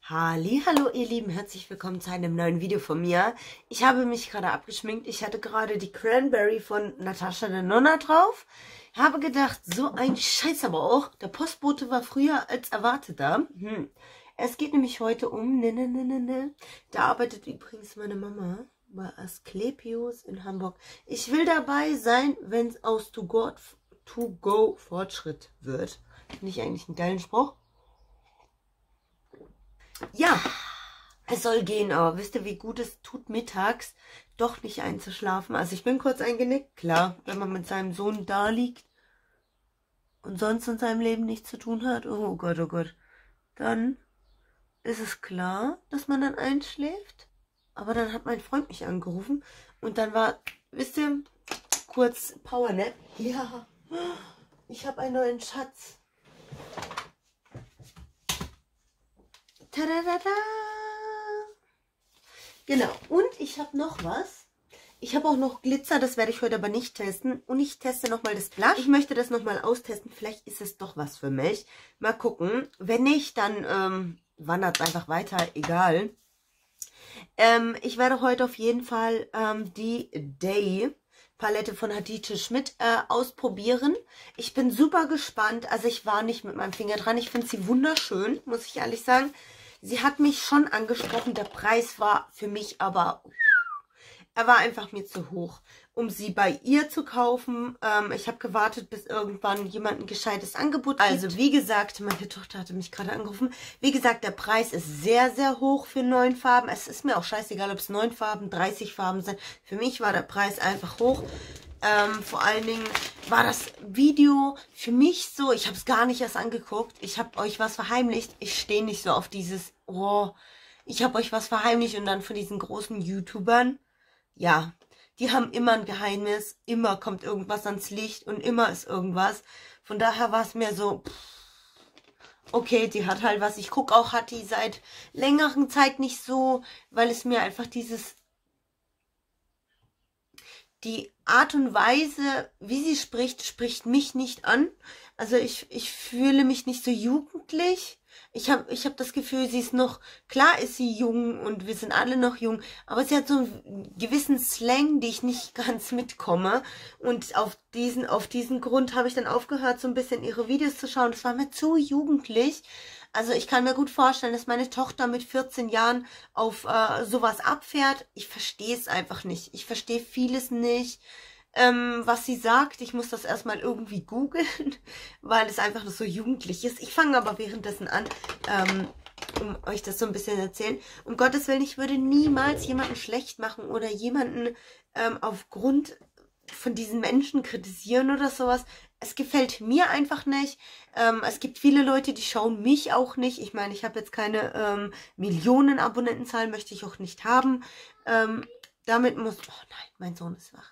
Hallo ihr Lieben, herzlich willkommen zu einem neuen Video von mir. Ich habe mich gerade abgeschminkt. Ich hatte gerade die Cranberry von Natascha Denona drauf. Habe gedacht, so ein Scheiß aber auch. Der Postbote war früher als erwartet da. Es geht nämlich heute um... Da arbeitet übrigens meine Mama bei Asklepios in Hamburg. Ich will dabei sein, wenn es aus To-Go Fortschritt wird. Finde ich eigentlich einen geilen Spruch. Ja, es soll gehen, aber wisst ihr, wie gut es tut, mittags doch nicht einzuschlafen? Also ich bin kurz eingenickt, klar, wenn man mit seinem Sohn da liegt und sonst in seinem Leben nichts zu tun hat, oh Gott, dann ist es klar, dass man dann einschläft. Aber dann hat mein Freund mich angerufen und dann war, wisst ihr, kurz Powernap. Ja, ich habe einen neuen Schatz. Tadadada. Genau, und ich habe noch was. Ich habe auch noch Glitzer, das werde ich heute aber nicht testen. Und ich teste nochmal das Blush. Ich möchte das nochmal austesten. Vielleicht ist es doch was für mich. Mal gucken. Wenn nicht, dann wandert es einfach weiter. Egal. Ich werde heute auf jeden Fall die Day Palette von Hatice Schmidt ausprobieren. Ich bin super gespannt. Also ich war nicht mit meinem Finger dran. Ich finde sie wunderschön, muss ich ehrlich sagen. Sie hat mich schon angesprochen. Der Preis war für mich aber... Er war einfach mir zu hoch, um sie bei ihr zu kaufen. Ich habe gewartet, bis irgendwann jemand ein gescheites Angebot gibt. Also wie gesagt, meine Tochter hatte mich gerade angerufen. Wie gesagt, der Preis ist sehr, sehr hoch für 9 Farben. Es ist mir auch scheißegal, ob es 9 Farben, 30 Farben sind. Für mich war der Preis einfach hoch. Vor allen Dingen war das Video für mich so, ich habe es gar nicht erst angeguckt. Ich habe euch was verheimlicht. Ich stehe nicht so auf dieses, oh, ich habe euch was verheimlicht und dann von diesen großen YouTubern. Ja, die haben immer ein Geheimnis, immer kommt irgendwas ans Licht und immer ist irgendwas. Von daher war es mir so, okay, die hat halt was. Ich gucke auch, hat die seit längeren Zeit nicht so, weil es mir einfach die Art und Weise, wie sie spricht, spricht mich nicht an. Also ich fühle mich nicht so jugendlich. Ich hab das Gefühl, sie ist noch, klar ist sie jung und wir sind alle noch jung, aber sie hat so einen gewissen Slang, die ich nicht ganz mitkomme. Und auf diesen Grund habe ich dann aufgehört, so ein bisschen ihre Videos zu schauen. Das war mir zu jugendlich. Also ich kann mir gut vorstellen, dass meine Tochter mit 14 Jahren auf sowas abfährt. Ich verstehe es einfach nicht. Ich verstehe vieles nicht, was sie sagt. Ich muss das erstmal irgendwie googeln, weil es einfach noch so jugendlich ist. Ich fange aber währenddessen an, um euch das so ein bisschen erzählen. Um Gottes Willen, ich würde niemals jemanden schlecht machen oder jemanden aufgrund von diesen Menschen kritisieren oder sowas. Es gefällt mir einfach nicht. Es gibt viele Leute, die schauen mich auch nicht. Ich meine, ich habe jetzt keine Millionen Abonnentenzahlen, möchte ich auch nicht haben. Damit muss... Oh nein, mein Sohn ist wach.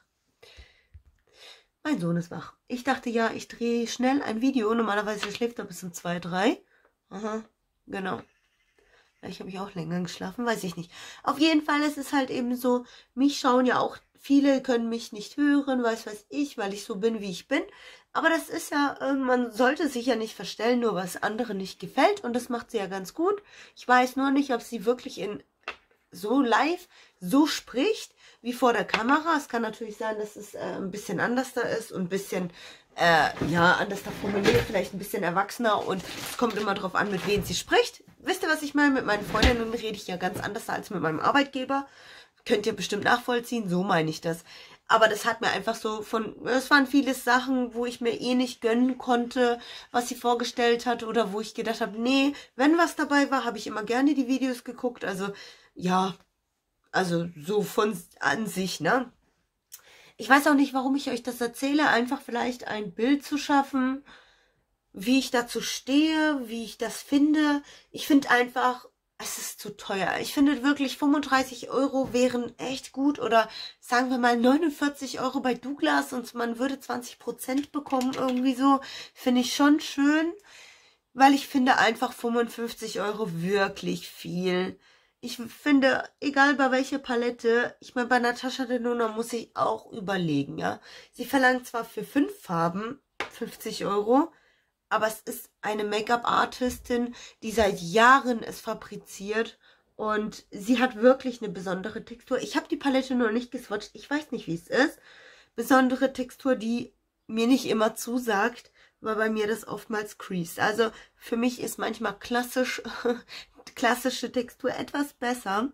Mein Sohn ist wach. Ich dachte ja, ich drehe schnell ein Video. Normalerweise schläft er bis um 2, 3. Aha, genau. Vielleicht habe ich auch länger geschlafen, weiß ich nicht. Auf jeden Fall ist es halt eben so, mich schauen ja auch, viele können mich nicht hören, weiß ich, weil ich so bin, wie ich bin. Aber das ist ja, man sollte sich ja nicht verstellen, nur was anderen nicht gefällt. Und das macht sie ja ganz gut. Ich weiß nur nicht, ob sie wirklich so live so spricht, wie vor der Kamera. Es kann natürlich sein, dass es ein bisschen anders da ist und ein bisschen... ja, anders da formuliert, vielleicht ein bisschen erwachsener und es kommt immer drauf an, mit wem sie spricht. Wisst ihr, was ich meine? Mit meinen Freundinnen rede ich ja ganz anders als mit meinem Arbeitgeber. Könnt ihr bestimmt nachvollziehen, so meine ich das. Aber das hat mir einfach so es waren viele Sachen, wo ich mir nicht gönnen konnte, was sie vorgestellt hat oder wo ich gedacht habe, nee, wenn was dabei war, habe ich immer gerne die Videos geguckt. Also, ja, also so von an sich, ne? Ich weiß auch nicht, warum ich euch das erzähle. Einfach vielleicht ein Bild zu schaffen, wie ich dazu stehe, wie ich das finde. Ich finde einfach, es ist zu teuer. Ich finde wirklich 35 € wären echt gut. Oder sagen wir mal 49 € bei Douglas und man würde 20% bekommen. Irgendwie so. Finde ich schon schön. Weil ich finde einfach 55 € wirklich viel. Ich finde, egal bei welcher Palette, ich meine, bei Natascha Denona muss ich auch überlegen, ja. Sie verlangt zwar für 5 Farben 50 €, aber es ist eine Make-up-Artistin, die seit Jahren es fabriziert und sie hat wirklich eine besondere Textur. Ich habe die Palette noch nicht geswatcht, ich weiß nicht, wie es ist. Besondere Textur, die mir nicht immer zusagt, weil bei mir das oftmals creased. Also für mich ist manchmal klassische Textur etwas besser.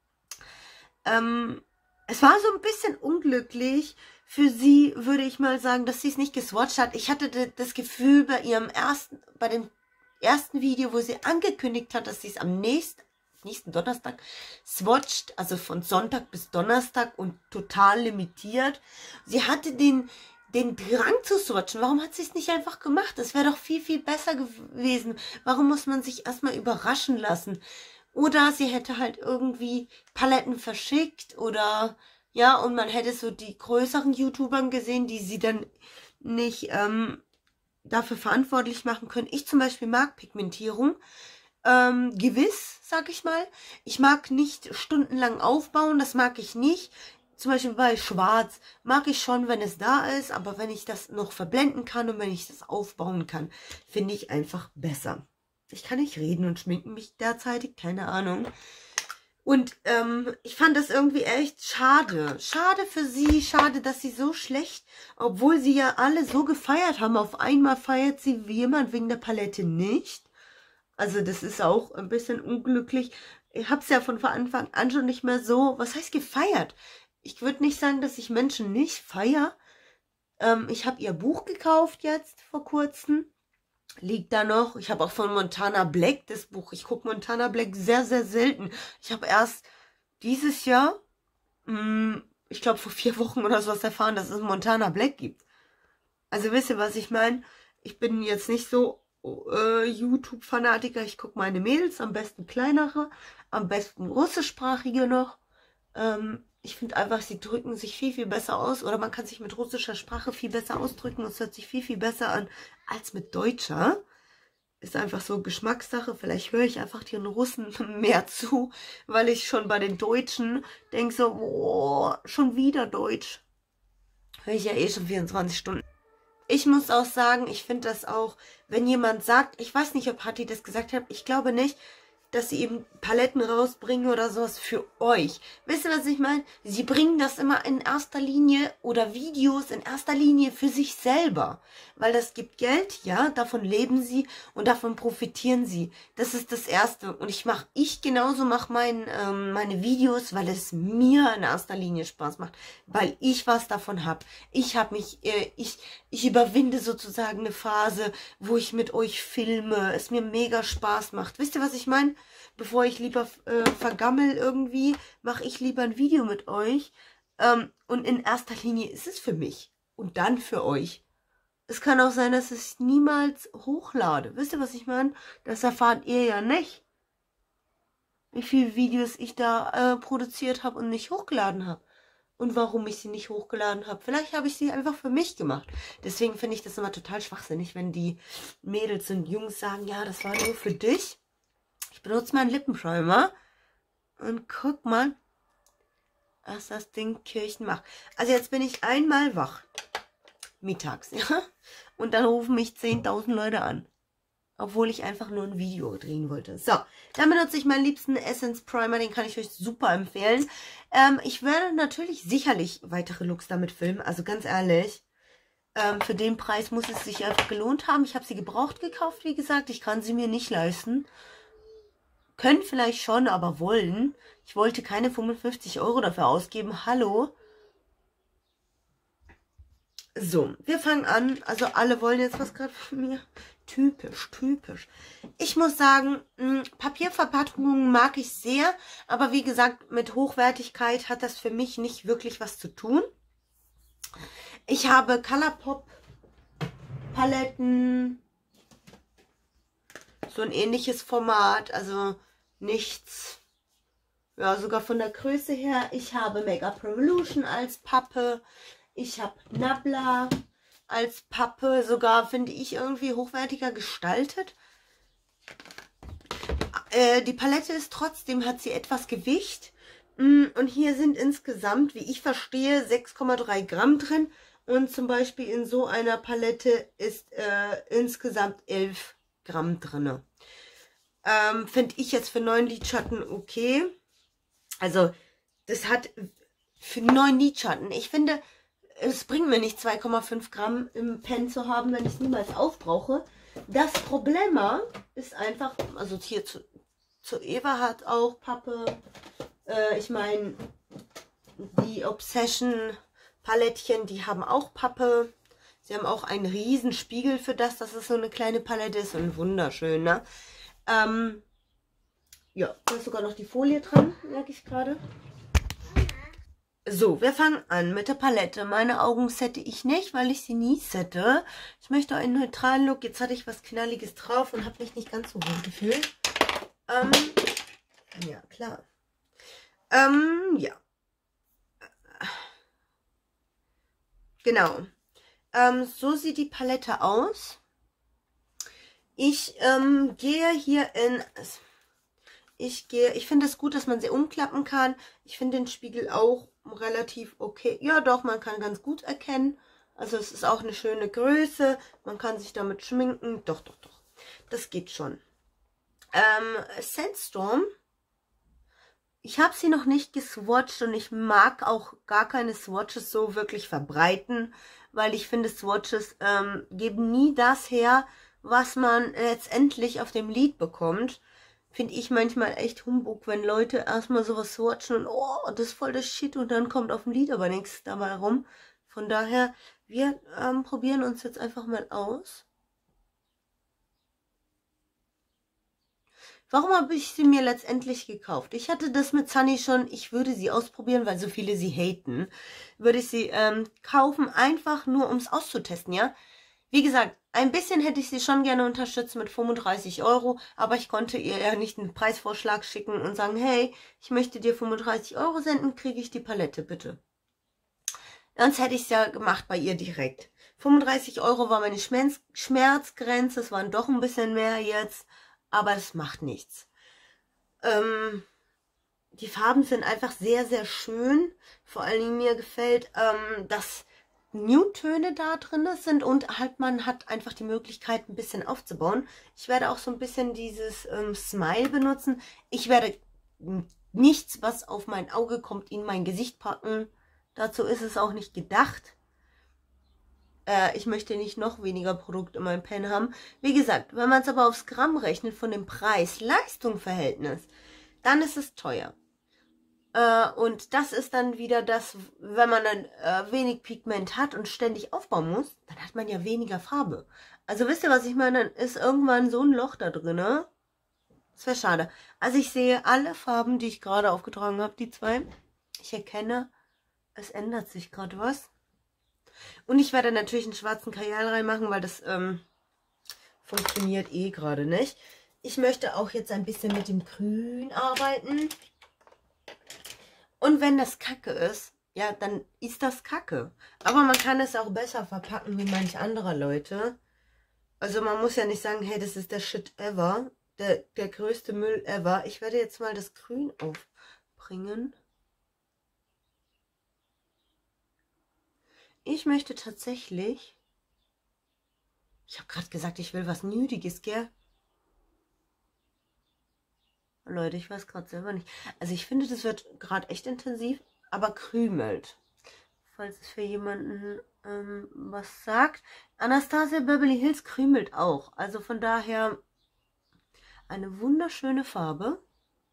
Es war so ein bisschen unglücklich. Für sie würde ich mal sagen, dass sie es nicht geswatcht hat. Ich hatte das Gefühl bei dem ersten Video, wo sie angekündigt hat, dass sie es am nächsten Donnerstag swatcht, also von Sonntag bis Donnerstag und total limitiert. Sie hatte den Drang zu swatchen. Warum hat sie es nicht einfach gemacht? Das wäre doch viel, viel besser gewesen. Warum muss man sich erstmal überraschen lassen? Oder sie hätte halt irgendwie Paletten verschickt oder ja, und man hätte so die größeren YouTubern gesehen, die sie dann nicht dafür verantwortlich machen können. Ich zum Beispiel mag Pigmentierung. Gewiss, sag ich mal. Ich mag nicht stundenlang aufbauen, das mag ich nicht. Zum Beispiel bei Schwarz mag ich schon, wenn es da ist, aber wenn ich das noch verblenden kann und wenn ich das aufbauen kann, finde ich einfach besser. Ich kann nicht reden und schminken mich derzeitig, keine Ahnung. Und ich fand das irgendwie echt schade. Schade für sie, schade, dass sie so schlecht, obwohl sie ja alle so gefeiert haben. Auf einmal feiert sie jemand wegen der Palette nicht. Also das ist auch ein bisschen unglücklich. Ich habe es ja von Anfang an schon nicht mehr so, was heißt gefeiert? Ich würde nicht sagen, dass ich Menschen nicht feiere. Ich habe ihr Buch gekauft jetzt vor kurzem. Liegt da noch. Ich habe auch von Montana Black das Buch. Ich gucke Montana Black sehr, sehr selten. Ich habe erst dieses Jahr, ich glaube vor 4 Wochen oder sowas erfahren, dass es Montana Black gibt. Also wisst ihr, was ich meine? Ich bin jetzt nicht so YouTube-Fanatiker. Ich gucke meine Mädels, am besten kleinere, am besten russischsprachige noch. Ich finde einfach, sie drücken sich viel, viel besser aus. Oder man kann sich mit russischer Sprache viel besser ausdrücken. Es hört sich viel, viel besser an als mit deutscher. Ist einfach so Geschmackssache. Vielleicht höre ich einfach den Russen mehr zu, weil ich schon bei den Deutschen denke so, boah, schon wieder Deutsch. Höre ich ja eh schon 24 Stunden. Ich muss auch sagen, ich finde das auch, wenn jemand sagt, ich weiß nicht, ob Hatti das gesagt hat, ich glaube nicht, dass sie eben Paletten rausbringen oder sowas für euch. Wisst ihr, was ich meine? Sie bringen das immer in erster Linie oder Videos in erster Linie für sich selber. Weil das gibt Geld, ja, davon leben sie und davon profitieren sie. Das ist das Erste. Und ich genauso mache meine Videos, weil es mir in erster Linie Spaß macht. Weil ich was davon habe. Ich überwinde sozusagen eine Phase, wo ich mit euch filme, es mir mega Spaß macht. Wisst ihr, was ich meine? Bevor ich lieber vergammel irgendwie, mache ich lieber ein Video mit euch. Und in erster Linie ist es für mich und dann für euch. Es kann auch sein, dass ich niemals hochlade. Wisst ihr, was ich meine? Das erfahrt ihr ja nicht. Wie viele Videos ich da produziert habe und nicht hochgeladen habe. Und warum ich sie nicht hochgeladen habe. Vielleicht habe ich sie einfach für mich gemacht. Deswegen finde ich das immer total schwachsinnig, wenn die Mädels und Jungs sagen, ja, das war nur für dich. Ich benutze meinen Lippenschäumer und guck mal, was das Ding Kirchen macht. Also jetzt bin ich einmal wach. Mittags, ja. Und dann rufen mich 10.000 Leute an. Obwohl ich einfach nur ein Video drehen wollte. So, dann benutze ich meinen liebsten Essence Primer. Den kann ich euch super empfehlen. Ich werde natürlich sicherlich weitere Looks damit filmen. Also ganz ehrlich, für den Preis muss es sich einfach gelohnt haben. Ich habe sie gebraucht gekauft, wie gesagt. Ich kann sie mir nicht leisten. Können vielleicht schon, aber wollen. Ich wollte keine 55 € dafür ausgeben. Hallo. So, wir fangen an. Also alle wollen jetzt was gerade von mir. Typisch, typisch. Ich muss sagen, Papierverpackungen mag ich sehr. Aber wie gesagt, mit Hochwertigkeit hat das für mich nicht wirklich was zu tun. Ich habe Colourpop Paletten. So ein ähnliches Format. Also nichts, ja, sogar von der Größe her. Ich habe Make-up Revolution als Pappe. Ich habe Nabla als Pappe. Sogar finde ich irgendwie hochwertiger gestaltet. Die Palette ist trotzdem, hat sie etwas Gewicht. Und hier sind insgesamt, wie ich verstehe, 6,3 Gramm drin. Und zum Beispiel in so einer Palette ist insgesamt 11 Gramm drin. Finde ich jetzt für 9 Lidschatten okay. Also das hat für 9 Lidschatten. Ich finde, es bringt mir nicht 2,5 Gramm im Pen zu haben, wenn ich es niemals aufbrauche. Das Problem ist einfach, also hier zu Eva hat auch Pappe. Ich meine, die Obsession Palettchen, die haben auch Pappe. Sie haben auch einen riesen Spiegel für das, dass es so eine kleine Palette ist und wunderschön, ne? Ja, da ist sogar noch die Folie dran, merke ich gerade. So, wir fangen an mit der Palette. Meine Augen sette ich nicht, weil ich sie nie sette. Ich möchte einen neutralen Look. Jetzt hatte ich was Knalliges drauf und habe mich nicht ganz so wohl gefühlt. Ja, klar. Ja. Genau. So sieht die Palette aus. Ich gehe hier in... Ich finde es gut, dass man sie umklappen kann. Ich finde den Spiegel auch relativ okay. Ja, doch, man kann ganz gut erkennen. Also es ist auch eine schöne Größe. Man kann sich damit schminken. Doch, doch, doch. Das geht schon. Sandstorm. Ich habe sie noch nicht geswatcht und ich mag auch gar keine Swatches so wirklich verbreiten, weil ich finde, Swatches geben nie das her, was man letztendlich auf dem Lid bekommt. Finde ich manchmal echt Humbug, wenn Leute erstmal sowas swatchen und oh, das ist voll das Shit und dann kommt auf dem Lied aber nichts dabei rum. Von daher, wir probieren uns jetzt einfach mal aus. Warum habe ich sie mir letztendlich gekauft? Ich hatte das mit Sunny schon, ich würde sie ausprobieren, weil so viele sie haten. Würde ich sie kaufen, einfach nur um es auszutesten, ja? Wie gesagt, ein bisschen hätte ich sie schon gerne unterstützt mit 35 €, aber ich konnte ihr ja nicht einen Preisvorschlag schicken und sagen, hey, ich möchte dir 35 € senden, kriege ich die Palette, bitte. Sonst hätte ich es ja gemacht bei ihr direkt. 35 € war meine Schmerzgrenze, es waren doch ein bisschen mehr jetzt, aber es macht nichts. Die Farben sind einfach sehr, sehr schön. Vor allen Dingen mir gefällt, dass Nude-Töne da drin sind und halt man hat einfach die Möglichkeit, ein bisschen aufzubauen. Ich werde auch so ein bisschen dieses Smile benutzen. Ich werde nichts, was auf mein Auge kommt, in mein Gesicht packen. Dazu ist es auch nicht gedacht. Ich möchte nicht noch weniger Produkt in meinem Pen haben. Wie gesagt, wenn man es aber aufs Gramm rechnet von dem Preis-Leistung-Verhältnis, dann ist es teuer. Und das ist dann wieder das, wenn man dann wenig Pigment hat und ständig aufbauen muss, dann hat man ja weniger Farbe. Also wisst ihr, was ich meine? Dann ist irgendwann so ein Loch da drin, ne? Das wäre schade. Also ich sehe alle Farben, die ich gerade aufgetragen habe, die zwei. Ich erkenne, es ändert sich gerade was. Und ich werde natürlich einen schwarzen Kajal reinmachen, weil das funktioniert eh gerade nicht. Ich möchte auch jetzt ein bisschen mit dem Grün arbeiten. Und wenn das Kacke ist, ja, dann ist das Kacke. Aber man kann es auch besser verpacken wie manch anderer Leute. Also man muss ja nicht sagen, hey, das ist der Shit ever. Der größte Müll ever. Ich werde jetzt mal das Grün aufbringen. Ich möchte tatsächlich... Ich habe gerade gesagt, ich will was Nudiges, gell? Leute, ich weiß gerade selber nicht. Also ich finde, das wird gerade echt intensiv, aber krümelt. Falls es für jemanden was sagt. Anastasia Beverly Hills krümelt auch. Also von daher eine wunderschöne Farbe.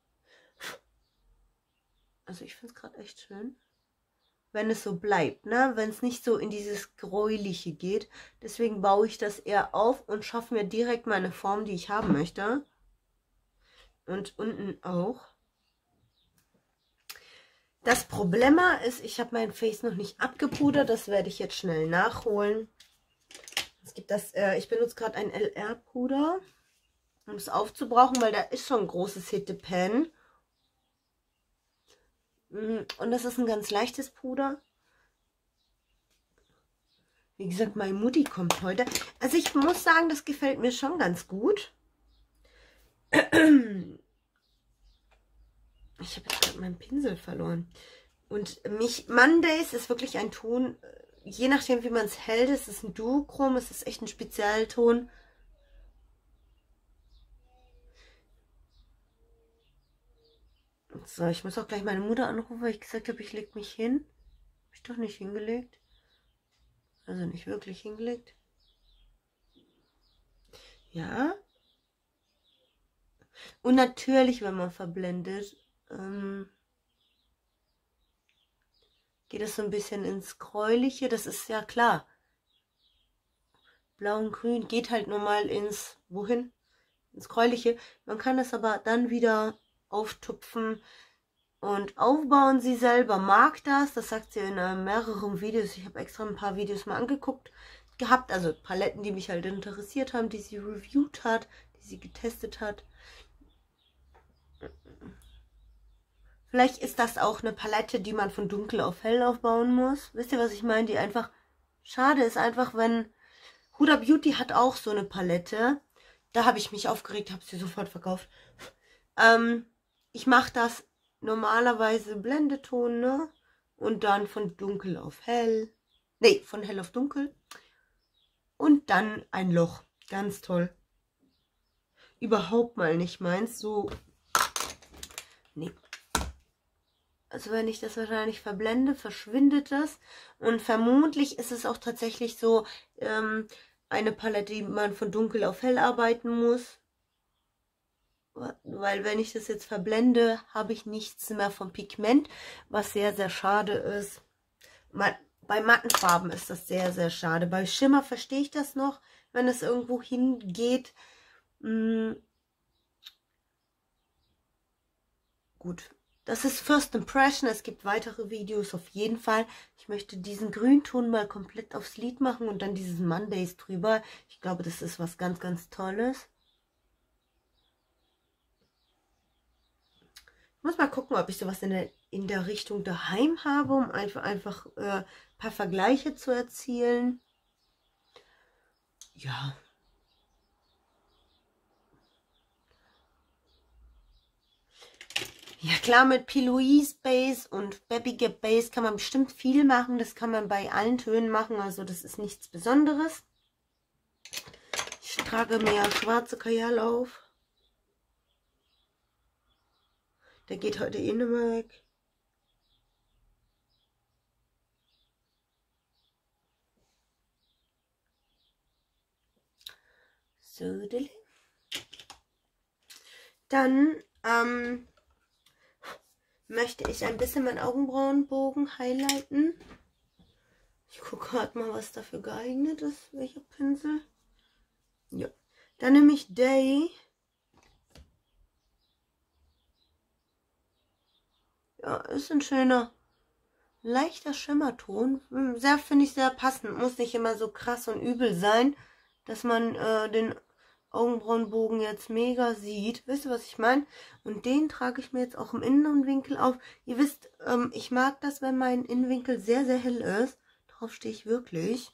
Also ich finde es gerade echt schön. Wenn es so bleibt, ne? Wenn es nicht so in dieses Gräuliche geht. Deswegen baue ich das eher auf und schaffe mir direkt meine Form, die ich haben möchte. Und unten auch. Das Problem ist, ich habe mein Face noch nicht abgepudert. Das werde ich jetzt schnell nachholen. Es gibt das, ich benutze gerade ein LR-Puder, um es aufzubrauchen, weil da ist schon ein großes Hittepen. Und das ist ein ganz leichtes Puder. Wie gesagt, meine Mutti kommt heute. Also ich muss sagen, das gefällt mir schon ganz gut. Ich habe jetzt gerade meinen Pinsel verloren. Und Mondays ist wirklich ein Ton, je nachdem, wie man es hält, es ist ein Duochrom, es ist echt ein Spezialton. So, ich muss auch gleich meine Mutter anrufen, weil ich gesagt habe, ich leg mich hin. Habe ich doch nicht hingelegt. Also nicht wirklich hingelegt. Ja. Und natürlich, wenn man verblendet, geht es so ein bisschen ins Gräuliche. Das ist ja klar. Blau und Grün geht halt nur mal ins, wohin? Ins Gräuliche. Man kann es aber dann wieder auftupfen und aufbauen. Sie selber mag das. Das sagt sie in mehreren Videos. Ich habe extra ein paar Videos mal angeguckt gehabt. Also Paletten, die mich halt interessiert haben, die sie reviewed hat, die sie getestet hat. Vielleicht ist das auch eine Palette, die man von dunkel auf hell aufbauen muss. Wisst ihr, was ich meine? Die einfach, schade ist einfach, wenn, Huda Beauty hat auch so eine Palette. Da habe ich mich aufgeregt, habe sie sofort verkauft. Ich mache das normalerweise Blendeton, ne? Und dann von dunkel auf hell. Nee, von hell auf dunkel. Und dann ein Loch. Ganz toll. Überhaupt mal nicht meins. So, nee. Also wenn ich das wahrscheinlich verblende, verschwindet das. Und vermutlich ist es auch tatsächlich so eine Palette, die man von dunkel auf hell arbeiten muss. Weil wenn ich das jetzt verblende, habe ich nichts mehr vom Pigment, was sehr, sehr schade ist. Bei matten Farben ist das sehr, sehr schade. Bei Schimmer verstehe ich das noch, wenn es irgendwo hingeht. Gut. Das ist First Impression. Es gibt weitere Videos auf jeden Fall. Ich möchte diesen Grünton mal komplett aufs Lid machen und dann dieses Mondays drüber. Ich glaube, das ist was ganz, ganz Tolles. Ich muss mal gucken, ob ich sowas in der Richtung daheim habe, um einfach ein paar Vergleiche zu erzielen. Ja. Ja klar, mit P. Louise Base und Baby Gap Base kann man bestimmt viel machen. Das kann man bei allen Tönen machen, also das ist nichts Besonderes. Ich trage mehr schwarze Kajal auf. Der geht heute eh nicht mehr weg. So, dann möchte ich ein bisschen meinen Augenbrauenbogen highlighten. Ich gucke gerade mal, was dafür geeignet ist, welcher Pinsel. Ja, dann nehme ich Day. Ja, ist ein schöner, leichter Schimmerton. Sehr, finde ich sehr passend. Muss nicht immer so krass und übel sein, dass man den Augenbrauenbogen jetzt mega sieht. Wisst ihr, was ich meine? Und den trage ich mir jetzt auch im inneren Winkel auf. Ihr wisst, ich mag das, wenn mein Innenwinkel sehr, sehr hell ist. Darauf stehe ich wirklich.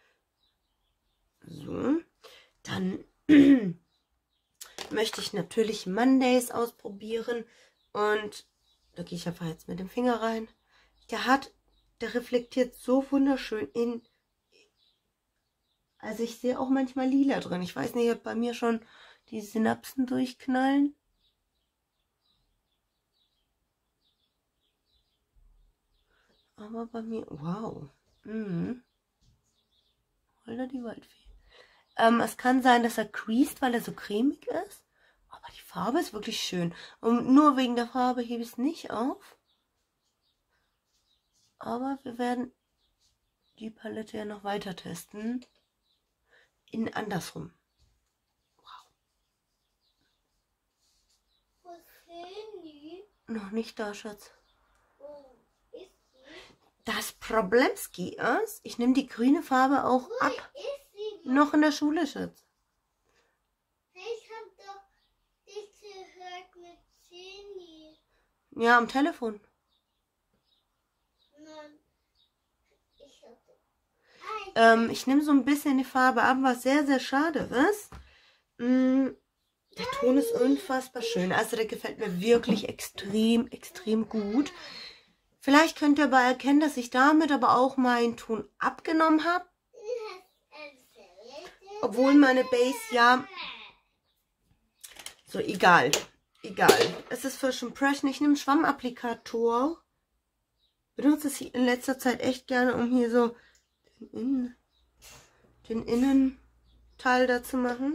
So. Dann möchte ich natürlich Mondays ausprobieren. Und da gehe ich einfach jetzt mit dem Finger rein. Der reflektiert so wunderschön in. Also ich sehe auch manchmal lila drin. Ich weiß nicht, ob bei mir schon die Synapsen durchknallen. Aber bei mir, wow. Holla die Waldfee. Es kann sein, dass er creased, weil er so cremig ist. Aber die Farbe ist wirklich schön. Und nur wegen der Farbe hebe ich es nicht auf. Aber wir werden die Palette ja noch weiter testen. In andersrum. Wow. Wo sind die? Noch nicht da, Schatz. Wo ist sie? Das Problemski ist, ich nehme die grüne Farbe auch Wo ab. ist sie? Noch in der Schule, Schatz. Ich habe doch dich gehört mit Jenny. Ja, am Telefon. Nein. Ich nehme so ein bisschen die Farbe ab, was sehr, sehr schade ist. Der Ton ist unfassbar schön. Also der gefällt mir wirklich extrem, extrem gut. Vielleicht könnt ihr aber erkennen, dass ich damit aber auch meinen Ton abgenommen habe. Obwohl meine Base ja... So, egal. Egal. Es ist First Impression. Ich nehme Schwammapplikator. Benutze es in letzter Zeit echt gerne, um hier so den Innenteil da zu machen.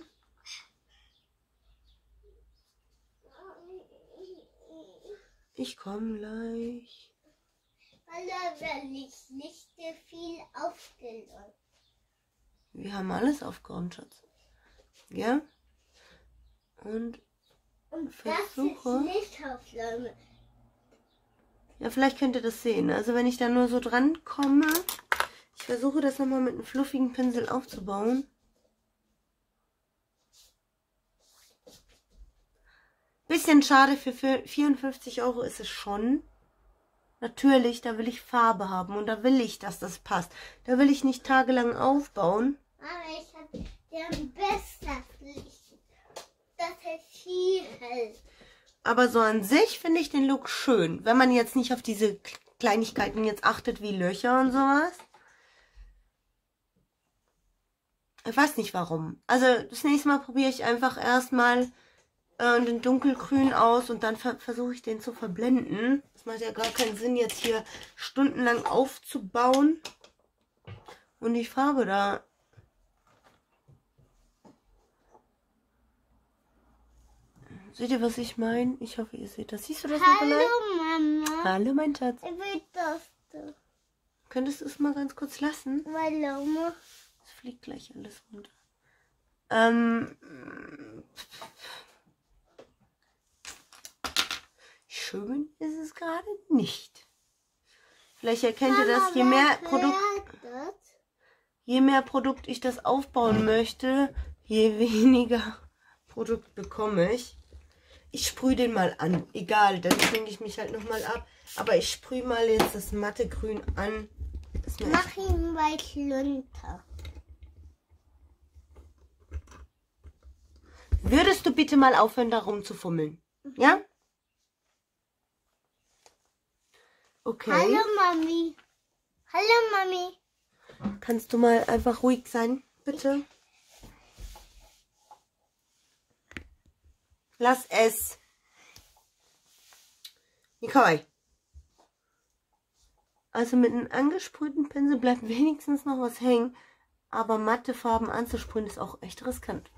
Ich komme gleich. Weil ich nicht so viel aufgeräumt. Wir haben alles aufgeräumt, Schatz. Ja? Und versuche... Das ist nicht aufgeräumt. Ja, vielleicht könnt ihr das sehen. Also wenn ich da nur so dran komme, ich versuche das nochmal mit einem fluffigen Pinsel aufzubauen. Bisschen schade, für 54 € ist es schon. Natürlich, da will ich Farbe haben und da will ich, dass das passt. Da will ich nicht tagelang aufbauen. Aber ich habe den besten Licht. Das ist viel hell. Aber so an sich finde ich den Look schön. Wenn man jetzt nicht auf diese Kleinigkeiten jetzt achtet, wie Löcher und sowas. Ich weiß nicht warum. Also das nächste Mal probiere ich einfach erstmal den dunkelgrün aus und dann versuche ich den zu verblenden. Das macht ja gar keinen Sinn, jetzt hier stundenlang aufzubauen und die Farbe da. Seht ihr, was ich meine? Ich hoffe, ihr seht das. Siehst du das, Nikolai? Hallo Mama. Hallo, mein Schatz. Ich will das doch. Könntest du es mal ganz kurz lassen? Warum? Es fliegt gleich alles runter. Schön ist es gerade nicht. Vielleicht erkennt ihr das, je mehr Produkt ich das aufbauen möchte, je weniger Produkt bekomme ich. Ich sprühe den mal an. Egal, dann schminke ich mich halt nochmal ab. Aber ich sprühe mal jetzt das matte Grün an. Mach ihn weit runter. Würdest du bitte mal aufhören, da rumzufummeln? Ja? Okay. Hallo Mami. Hallo Mami. Kannst du mal einfach ruhig sein, bitte? Lass es. Nicole. Also mit einem angesprühten Pinsel bleibt wenigstens noch was hängen. Aber matte Farben anzusprühen ist auch echt riskant.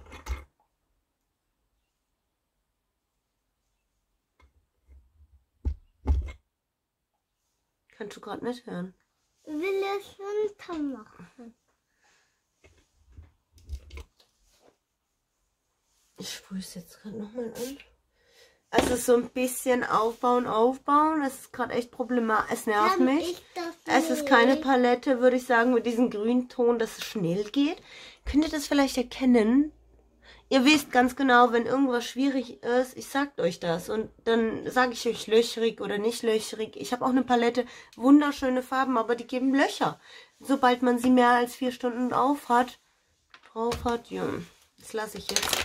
Kannst du gerade nicht hören. Will es runter machen? Ich sprühe es jetzt gerade nochmal an. Also so ein bisschen aufbauen. Das ist gerade echt problematisch. Es nervt mich. Es ist keine Palette, würde ich sagen, mit diesem Grünton, dass es schnell geht. Könnt ihr das vielleicht erkennen? Ihr wisst ganz genau, wenn irgendwas schwierig ist, ich sag euch das. Und dann sage ich euch löchrig oder nicht löchrig. Ich habe auch eine Palette, wunderschöne Farben, aber die geben Löcher. Sobald man sie mehr als 4 Stunden drauf hat, ja, das lasse ich jetzt.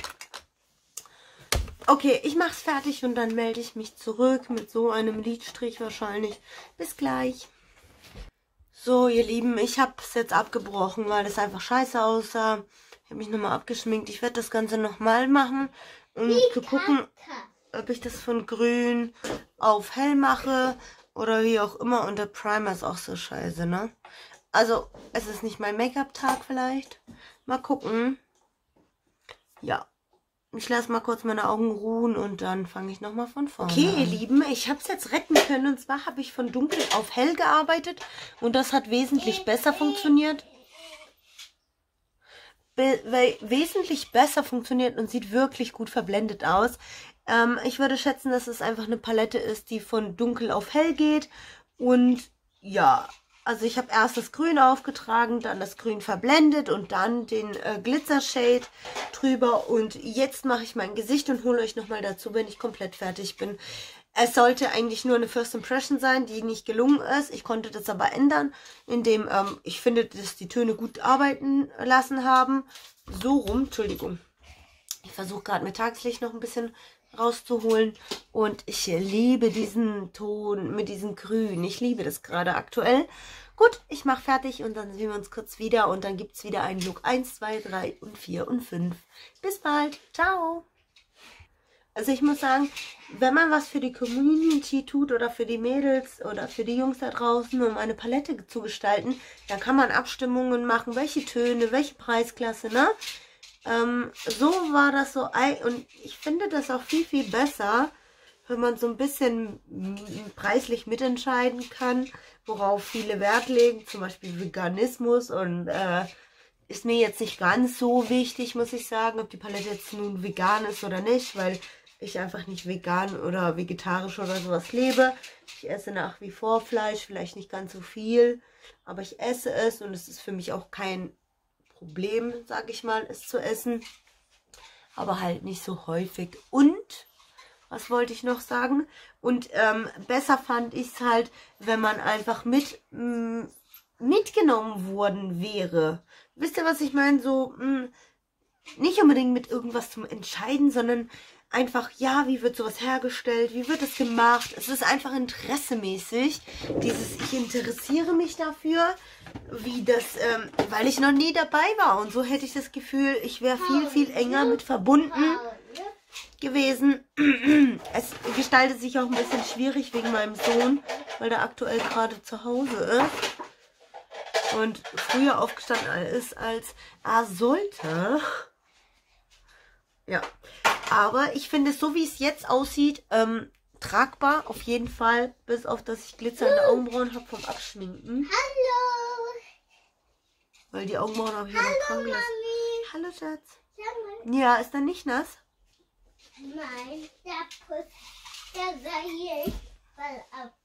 Okay, ich mache es fertig und dann melde ich mich zurück mit so einem Lidstrich wahrscheinlich. Bis gleich. So, ihr Lieben, ich habe es jetzt abgebrochen, weil es einfach scheiße aussah. Ich habe mich nochmal abgeschminkt. Ich werde das Ganze nochmal machen, um zu gucken, ob ich das von grün auf hell mache oder wie auch immer. Und der Primer ist auch so scheiße, ne? Also, es ist nicht mein Make-up-Tag vielleicht. Mal gucken. Ja. Ich lasse mal kurz meine Augen ruhen und dann fange ich nochmal von vorne an. Okay, ihr Lieben, ich habe es jetzt retten können. Und zwar habe ich von dunkel auf hell gearbeitet. Und das hat wesentlich besser funktioniert. Wesentlich besser funktioniert und sieht wirklich gut verblendet aus. Ich würde schätzen, dass es einfach eine Palette ist, die von dunkel auf hell geht. Und ja, also ich habe erst das Grün aufgetragen, dann das Grün verblendet und dann den Glitzer-Shade drüber. Und jetzt mache ich mein Gesicht und hole euch nochmal dazu, wenn ich komplett fertig bin. Es sollte eigentlich nur eine First Impression sein, die nicht gelungen ist. Ich konnte das aber ändern, indem ich finde, dass die Töne gut arbeiten lassen haben. So rum, Entschuldigung. Ich versuche gerade mit Tageslicht noch ein bisschen rauszuholen. Und ich liebe diesen Ton mit diesem Grün. Ich liebe das gerade aktuell. Gut, ich mache fertig und dann sehen wir uns kurz wieder. Und dann gibt es wieder einen Look 1, 2, 3 und 4 und 5. Bis bald. Ciao. Also ich muss sagen, wenn man was für die Community tut oder für die Mädels oder für die Jungs da draußen, um eine Palette zu gestalten, dann kann man Abstimmungen machen, welche Töne, welche Preisklasse, ne? So war das so, und ich finde das auch viel, viel besser, wenn man so ein bisschen preislich mitentscheiden kann, worauf viele Wert legen, zum Beispiel Veganismus, und ist mir jetzt nicht ganz so wichtig, muss ich sagen, ob die Palette jetzt nun vegan ist oder nicht, weil ich einfach nicht vegan oder vegetarisch oder sowas lebe. Ich esse nach wie vor Fleisch, vielleicht nicht ganz so viel, aber ich esse es und es ist für mich auch kein Problem, sage ich mal, es zu essen, aber halt nicht so häufig. Und, was wollte ich noch sagen? Und besser fand ich es halt, wenn man einfach mitgenommen worden wäre. Wisst ihr, was ich meine? So, nicht unbedingt mit irgendwas zum Entscheiden, sondern einfach, ja, wie wird sowas hergestellt, wie wird es gemacht. Es ist einfach interessemäßig, ich interessiere mich dafür, wie das, weil ich noch nie dabei war. Und so hätte ich das Gefühl, ich wäre viel, viel enger mit verbunden gewesen. Es gestaltet sich auch ein bisschen schwierig wegen meinem Sohn, weil der aktuell gerade zu Hause ist und früher aufgestanden ist, als er sollte. Ja, aber ich finde, so wie es jetzt aussieht, tragbar auf jeden Fall, bis auf, dass ich glitzernde Augenbrauen habe vom Abschminken. Hallo. Weil die Augenbrauen habe ich ja noch dran gelassen. Mami. Hallo, Schatz. Sag mal. Ja, ist dann nicht nass? Nein, der sei hier voll ab.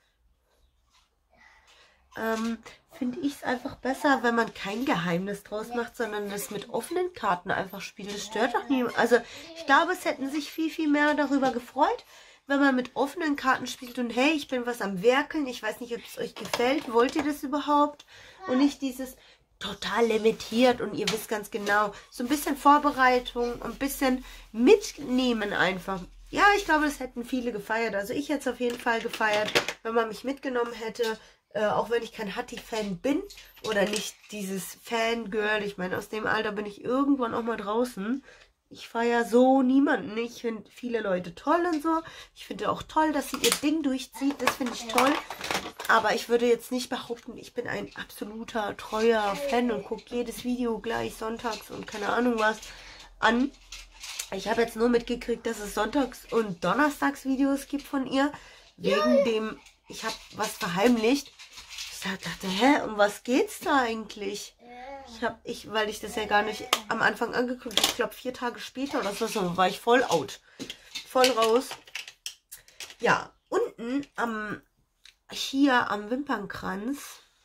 Finde ich es einfach besser, wenn man kein Geheimnis draus macht, sondern es mit offenen Karten einfach spielt. Das stört doch niemand. Also ich glaube, es hätten sich viel, viel mehr darüber gefreut, wenn man mit offenen Karten spielt und hey, ich bin was am Werkeln, ich weiß nicht, ob es euch gefällt, wollt ihr das überhaupt? Und nicht dieses total limitiert und ihr wisst ganz genau, so ein bisschen Vorbereitung, ein bisschen mitnehmen einfach. Ja, ich glaube, das hätten viele gefeiert. Also ich hätte es auf jeden Fall gefeiert, wenn man mich mitgenommen hätte. Auch wenn ich kein Hattie-Fan bin oder nicht dieses Fangirl. Ich meine, aus dem Alter bin ich irgendwann auch mal draußen. Ich feiere so niemanden. Ich finde viele Leute toll und so. Ich finde auch toll, dass sie ihr Ding durchzieht. Das finde ich toll. Aber ich würde jetzt nicht behaupten, ich bin ein absoluter, treuer Fan und gucke jedes Video gleich sonntags und keine Ahnung was an. Ich habe jetzt nur mitgekriegt, dass es Sonntags- und Donnerstags-Videos gibt von ihr. Wegen dem, ich habe was verheimlicht. Ich dachte, hä, um was geht's da eigentlich? Weil ich das ja gar nicht am Anfang angeguckt habe, ich glaube 4 Tage später oder so, war ich voll out. Voll raus. Ja, unten hier am Wimpernkranz.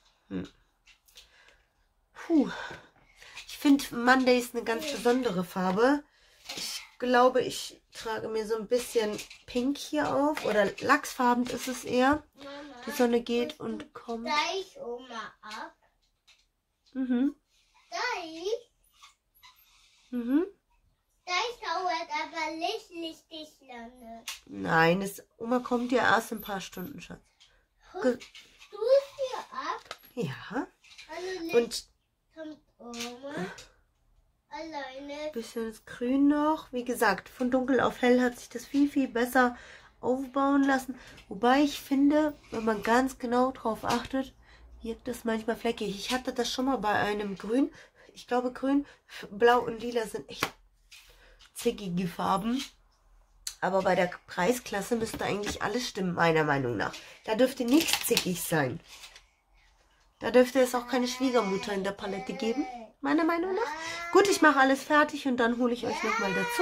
Ich finde Mondays eine ganz besondere Farbe. Ich glaube, ich trage mir so ein bisschen Pink hier auf. Oder lachsfarben ist es eher. Mama, Die Sonne geht und kommt. Deich Oma ab. Mhm. Deich? Mhm. Deich dauert aber nicht richtig lange. Nein, Oma kommt ja erst in ein paar Stunden, Schatz. Du hier ab? Ja. Also Licht Und kommt Oma. Alleine. bisschen das Grün noch. Wie gesagt, von dunkel auf hell hat sich das viel, viel besser aufbauen lassen. Wobei ich finde, wenn man ganz genau drauf achtet, wirkt das manchmal fleckig. Ich hatte das schon mal bei einem Grün. Ich glaube, Grün, Blau und Lila sind echt zickige Farben. Aber bei der Preisklasse müsste eigentlich alles stimmen, meiner Meinung nach. Da dürfte nichts zickig sein. Da dürfte es auch keine Schwiegermutter in der Palette geben, meiner Meinung nach. Gut, ich mache alles fertig und dann hole ich euch nochmal dazu.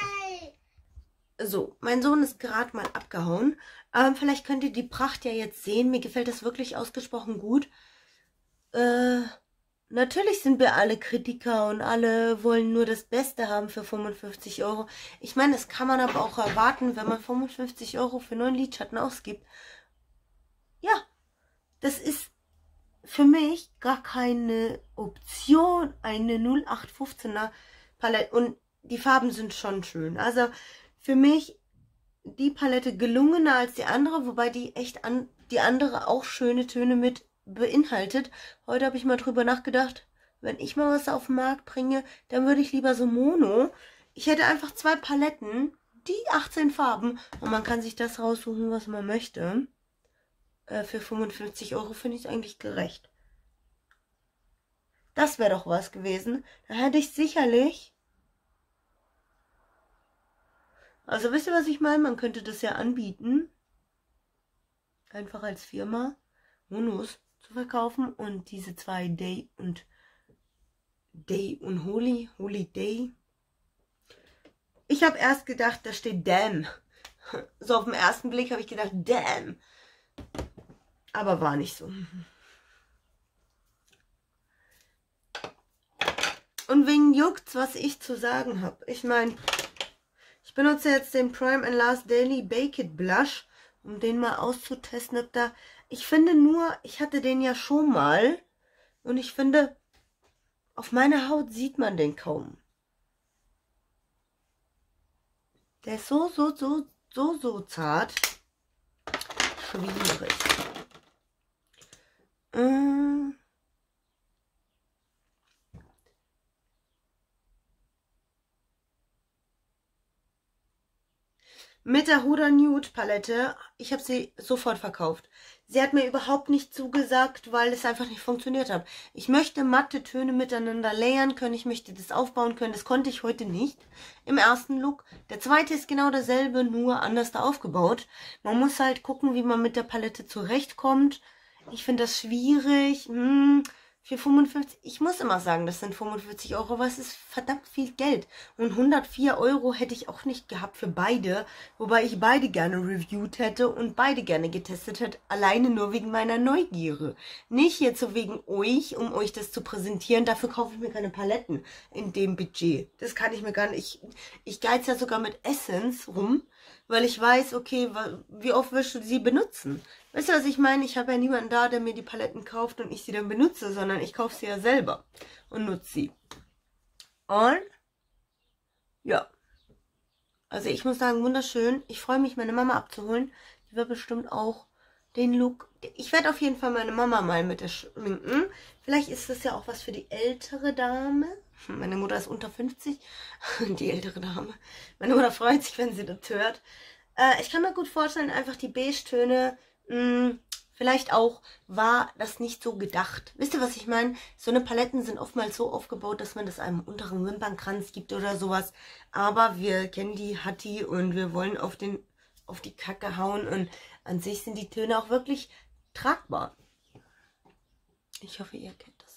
So, mein Sohn ist gerade mal abgehauen. Vielleicht könnt ihr die Pracht ja jetzt sehen. Mir gefällt das wirklich ausgesprochen gut. Natürlich sind wir alle Kritiker und alle wollen nur das Beste haben für 55 Euro. Ich meine, das kann man aber auch erwarten, wenn man 55 Euro für 9 Lidschatten ausgibt. Ja, das ist für mich gar keine Option, eine 0815er Palette. Und die Farben sind schon schön. Also für mich die Palette gelungener als die andere, wobei die die andere auch schöne Töne mit beinhaltet. Heute habe ich mal drüber nachgedacht, wenn ich mal was auf den Markt bringe, dann würde ich lieber so Mono. Ich hätte einfach 2 Paletten, die 18 Farben und man kann sich das raussuchen, was man möchte. Für 55 Euro finde ich es eigentlich gerecht. Das wäre doch was gewesen. Da hätte ich sicherlich... Also wisst ihr, was ich meine? Man könnte das ja anbieten. Einfach als Firma Monos zu verkaufen. Und diese 2 Day und Holy Day. Ich habe erst gedacht, da steht Damn. So auf den ersten Blick habe ich gedacht, Damn. Aber war nicht so. Und wegen juckt's, was ich zu sagen habe. Ich meine, ich benutze jetzt den Prime and Last Daily Bake It Blush, um den mal auszutesten, ob da... Ich finde nur, ich hatte den ja schon mal. Und ich finde, auf meiner Haut sieht man den kaum. Der ist so zart. Schwierig. Mit der Huda Nude Palette, ich habe sie sofort verkauft. Sie hat mir überhaupt nicht zugesagt, weil es einfach nicht funktioniert hat. Ich möchte matte Töne miteinander layern können, ich möchte das aufbauen können. Das konnte ich heute nicht im ersten Look. Der zweite ist genau dasselbe, nur anders da aufgebaut. Man muss halt gucken, wie man mit der Palette zurechtkommt. Ich finde das schwierig. Für 55, ich muss immer sagen, das sind 45 Euro, aber es ist verdammt viel Geld. Und 104 Euro hätte ich auch nicht gehabt für beide, wobei ich beide gerne reviewed hätte und beide gerne getestet hätte, alleine nur wegen meiner Neugierde. Nicht jetzt so wegen euch, um euch das zu präsentieren, dafür kaufe ich mir keine Paletten in dem Budget. Das kann ich mir gar nicht, ich geiz ja sogar mit Essence rum, weil ich weiß, okay, wie oft wirst du sie benutzen? Weißt du, was ich meine? Ich habe ja niemanden da, der mir die Paletten kauft und ich sie dann benutze, sondern ich kaufe sie ja selber und nutze sie. Und ja, also ich muss sagen, wunderschön. Ich freue mich, meine Mama abzuholen. Die wird bestimmt auch den Look... Ich werde auf jeden Fall meine Mama mal mit der schminken. Vielleicht ist das ja auch was für die ältere Dame. Meine Mutter ist unter 50. Die ältere Dame. Meine Mutter freut sich, wenn sie das hört. Ich kann mir gut vorstellen, einfach die Beige-Töne... Vielleicht auch war das nicht so gedacht. Wisst ihr, was ich meine? So eine Paletten sind oftmals so aufgebaut, dass man das einem unteren Wimpernkranz gibt oder sowas. Aber wir kennen die Hatti und wir wollen auf die Kacke hauen. Und an sich sind die Töne auch wirklich tragbar. Ich hoffe, ihr kennt das.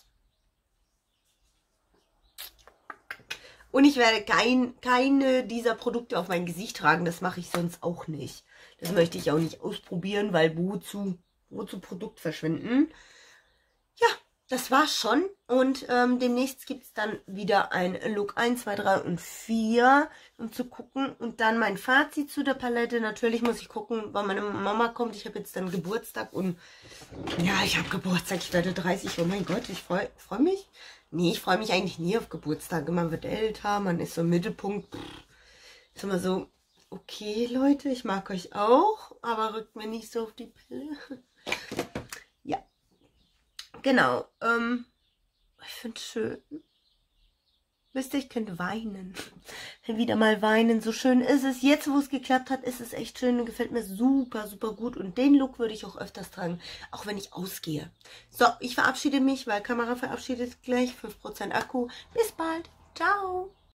Und ich werde keine dieser Produkte auf mein Gesicht tragen. Das mache ich sonst auch nicht. Das möchte ich auch nicht ausprobieren, weil wozu Produkt verschwinden. Ja, das war's schon. Und demnächst gibt es dann wieder ein Look 1, 2, 3 und 4, um zu gucken. Und dann mein Fazit zu der Palette. Natürlich muss ich gucken, wann meine Mama kommt. Ich habe jetzt dann Geburtstag und ja, ich habe Geburtstag. Ich werde 30. Oh mein Gott, ich freu mich. Nee, ich freue mich eigentlich nie auf Geburtstage. Man wird älter, man ist so im Mittelpunkt. Ist immer so... Okay, Leute, ich mag euch auch, aber rückt mir nicht so auf die Pille. Ja, genau. Ich finde es schön. Wisst ihr, ich könnte weinen. Wieder mal weinen, so schön ist es. Jetzt, wo es geklappt hat, ist es echt schön und gefällt mir super, super gut. Und den Look würde ich auch öfters tragen, auch wenn ich ausgehe. So, ich verabschiede mich, weil Kamera verabschiedet gleich. 5% Akku. Bis bald. Ciao.